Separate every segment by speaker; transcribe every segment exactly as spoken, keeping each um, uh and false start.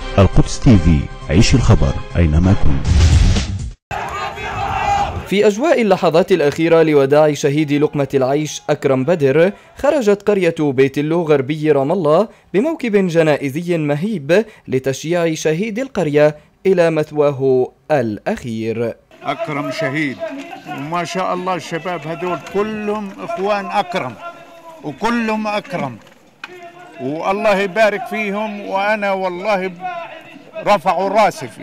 Speaker 1: القدس تي في، عيش الخبر أينما كنت.
Speaker 2: في أجواء اللحظات الأخيرة لوداع شهيد لقمة العيش أكرم بدر، خرجت قرية بيت اللو غربي رام الله بموكب جنائزي مهيب لتشييع شهيد القرية إلى مثواه الأخير.
Speaker 3: أكرم شهيد، وما شاء الله الشباب هذول كلهم إخوان أكرم وكلهم أكرم، والله يبارك فيهم، وأنا والله رفعوا راسي فيه.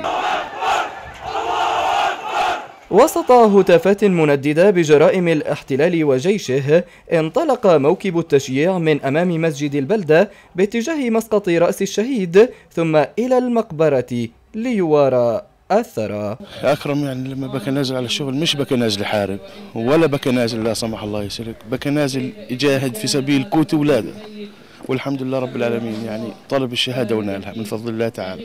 Speaker 2: وسط هتافات منددة بجرائم الاحتلال وجيشه، انطلق موكب التشييع من أمام مسجد البلدة باتجاه مسقط رأس الشهيد ثم إلى المقبرة ليوارى الثرى.
Speaker 4: أكرم يعني لما بكى نازل على الشغل مش بكى نازل يحارب ولا بكى نازل لا سمح الله يسلك، بكى نازل يجاهد في سبيل قوت أولاده، والحمد لله رب العالمين يعني طلب الشهادة ونالها من فضل الله تعالى،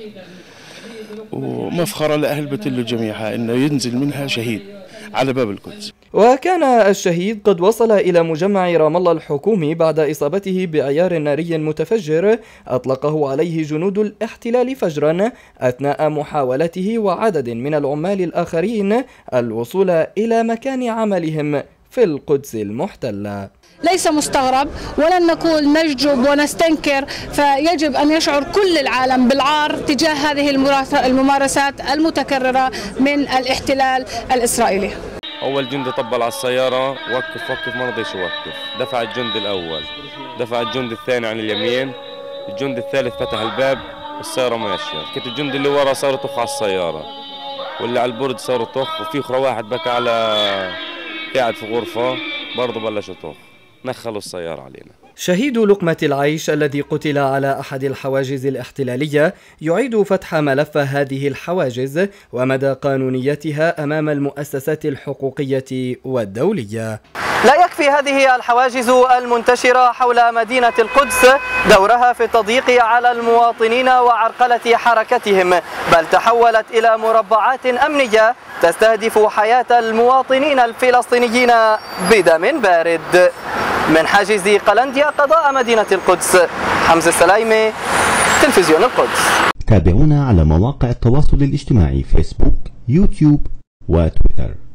Speaker 4: ومفخرة لأهل بيت اللو جميعها إنه ينزل منها شهيد على باب القدس.
Speaker 2: وكان الشهيد قد وصل إلى مجمع رام الله الحكومي بعد إصابته بعيار ناري متفجر أطلقه عليه جنود الاحتلال فجرا أثناء محاولته وعدد من العمال الآخرين الوصول إلى مكان عملهم في القدس المحتلة.
Speaker 5: ليس مستغرب ولن نقول نجب ونستنكر، فيجب أن يشعر كل العالم بالعار تجاه هذه الممارسات المتكررة من الاحتلال الإسرائيلي.
Speaker 6: أول جندي طبل على السيارة، وقف وقف ما رضيش يوقف، دفع الجندي الأول، دفع الجندي الثاني عن اليمين، الجندي الثالث فتح الباب، السيارة ماشية، كنت الجندي اللي ورا صار يطخ على السيارة، واللي على البرد صار يطخ، وفي أخرى واحد بكى على قاعد في غرفة برضه بلش يطخ، نخلوا السيارة علينا.
Speaker 2: شهيد لقمة العيش الذي قتل على أحد الحواجز الاحتلالية يعيد فتح ملف هذه الحواجز ومدى قانونيتها أمام المؤسسات الحقوقية والدولية. لا يكفي هذه الحواجز المنتشرة حول مدينة القدس دورها في التضييق على المواطنين وعرقلة حركتهم، بل تحولت إلى مربعات أمنية تستهدف حياة المواطنين الفلسطينيين بدم بارد. من حاجز قلنديا قضاء مدينة القدس، حمزة السلايمي، تلفزيون القدس.
Speaker 1: تابعونا على مواقع التواصل الاجتماعي فيسبوك، يوتيوب وتويتر.